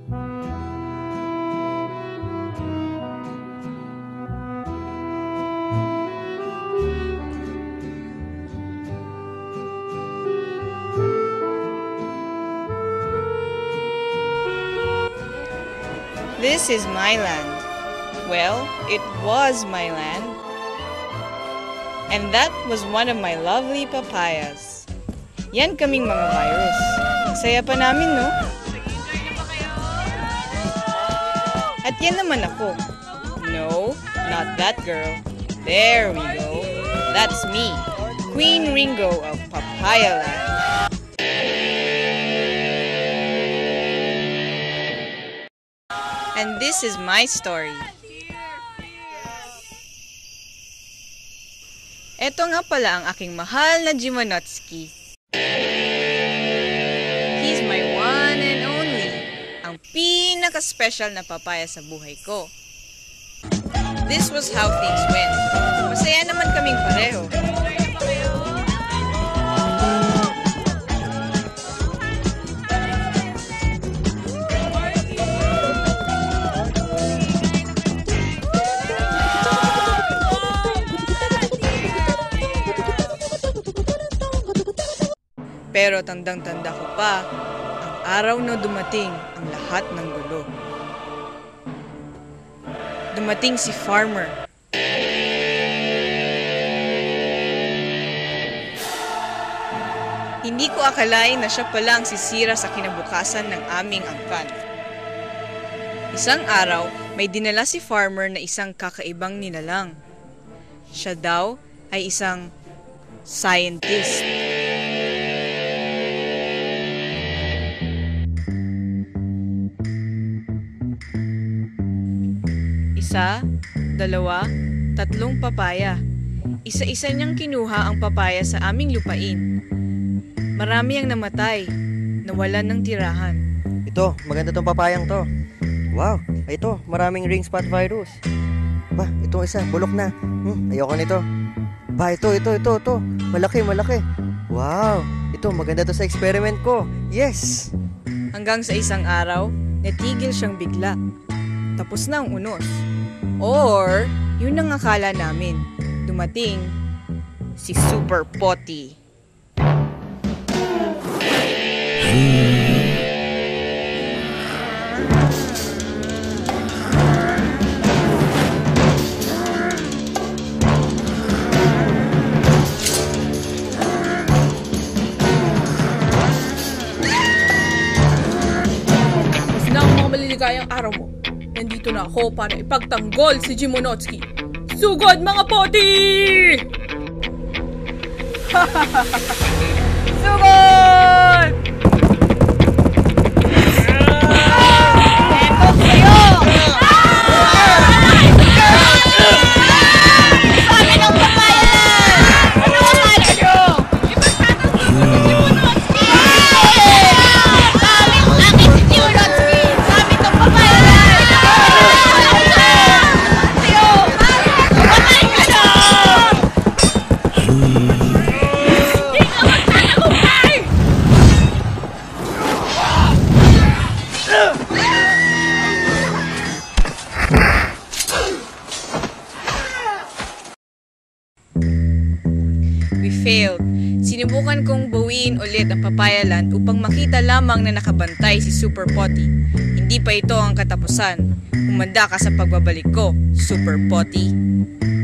This is my land. Well, it was my land. And that was one of my lovely papayas. Yan kaming mga virus. Saya pa namin, no? At yan naman ako. No, not that girl. There we go. That's me, Queen Ringo of Papaya Land. And this is my story. Ito nga pala ang aking mahal na Genetically. He's my one and only, ang pinaka-special na papaya sa buhay ko. This was how things went. Masaya naman kaming pareho. Pero tandang-tanda ko pa, ang araw na dumating ang lahat ng gulo. Dumating si Farmer. Hindi ko akalain na siya pala ang sisira sa kinabukasan ng aming angkan. Isang araw, may dinala si Farmer na isang kakaibang nilalang. Siya daw ay isang scientist. Isa, dalawa, tatlong papaya. Isa-isa niyang kinuha ang papaya sa aming lupain. Marami ang namatay, nawalan ng tirahan. Ito, maganda tong papayang to. Wow, ito, maraming ring spot virus. Ba, ito isa, bulok na. Ayoko nito. Ba, ito. Malaki. Wow, ito, maganda to sa experiment ko. Yes! Hanggang sa isang araw, natigil siyang bigla. Tapos na ang unos. Or, yun ang akala namin. Dumating si Super Potty. Tapos na ang mga maliligayang araw mo. Nandito na ako para ipagtanggol si Genetically. Sugod mga poti! Sugod! Eto sa'yo! Sana ng papaya! Ano ang kala nyo? Akin si Genetically! Sabi itong papaya! We failed. Sinubukan kong bawiin ulit ang Papaya Land upang makita lamang na nakabantay si Super Potty. Hindi pa ito ang katapusan. Humanda ka sa pagbabalik ko, Super Potty.